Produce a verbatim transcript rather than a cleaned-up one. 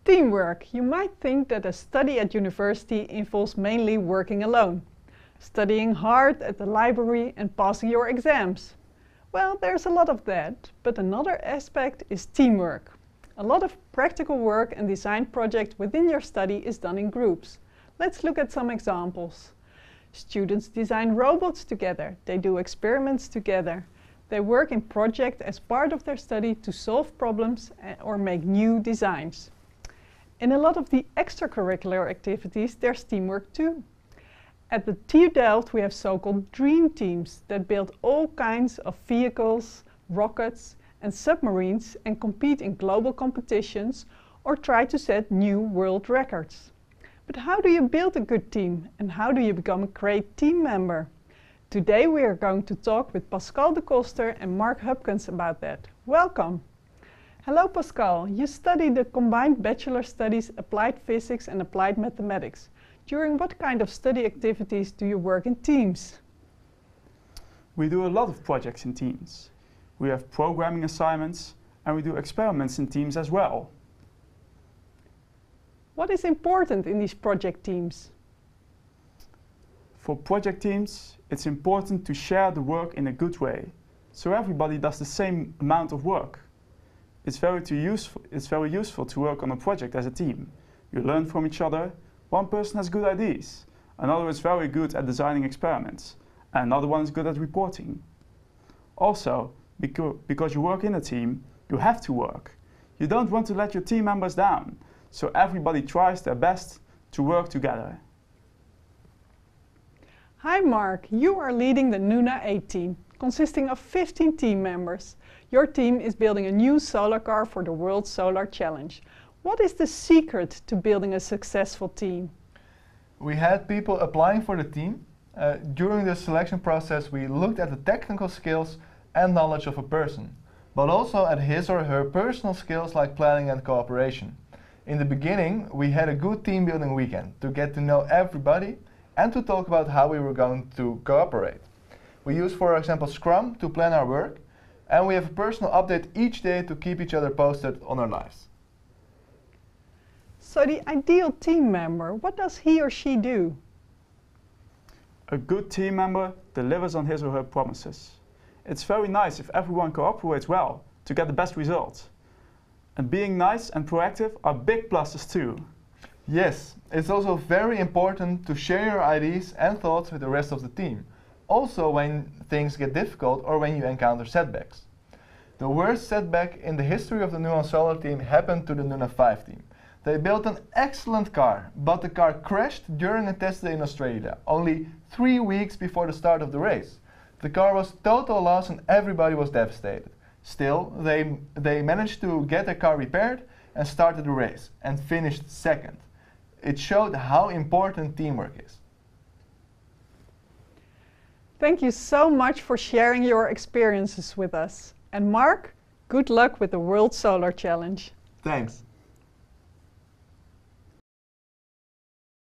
Teamwork. You might think that a study at university involves mainly working alone, studying hard at the library and passing your exams. Well, there's a lot of that, but another aspect is teamwork. A lot of practical work and design projects within your study is done in groups. Let's look at some examples. Students design robots together, they do experiments together. They work in projects as part of their study to solve problems or make new designs. In a lot of the extracurricular activities, there's teamwork too. At the T U Delft we have so-called dream teams that build all kinds of vehicles, rockets and submarines and compete in global competitions or try to set new world records. But how do you build a good team and how do you become a great team member? Today we are going to talk with Pascal de Koster and Mark Hupkins about that. Welcome! Hello Pascal, you study the combined bachelor studies Applied Physics and Applied Mathematics. During what kind of study activities do you work in teams? We do a lot of projects in teams. We have programming assignments and we do experiments in teams as well. What is important in these project teams? For project teams, it's important to share the work in a good way, so everybody does the same amount of work. It's very, to useful, it's very useful to work on a project as a team. You learn from each other. One person has good ideas, another is very good at designing experiments, and another one is good at reporting. Also, beca because you work in a team, you have to work. You don't want to let your team members down, so everybody tries their best to work together. Hi Mark, you are leading the Nuna eight team, consisting of fifteen team members. Your team is building a new solar car for the World Solar Challenge. What is the secret to building a successful team? We had people applying for the team. Uh, during the selection process we looked at the technical skills and knowledge of a person, but also at his or her personal skills like planning and cooperation. In the beginning we had a good team building weekend to get to know everybody and to talk about how we were going to cooperate. We use, for example, Scrum to plan our work, and we have a personal update each day to keep each other posted on our lives. So the ideal team member, what does he or she do? A good team member delivers on his or her promises. It's very nice if everyone cooperates well to get the best results. And being nice and proactive are big pluses too. Yes, it's also very important to share your ideas and thoughts with the rest of the team, also when things get difficult or when you encounter setbacks. The worst setback in the history of the Nuna Solar team happened to the Nuna five team. They built an excellent car, but the car crashed during a test day in Australia, only three weeks before the start of the race. The car was total loss and everybody was devastated. Still, they, they managed to get their car repaired and started the race, and finished second. It showed how important teamwork is. Thank you so much for sharing your experiences with us. And Mark, good luck with the World Solar Challenge. Thanks.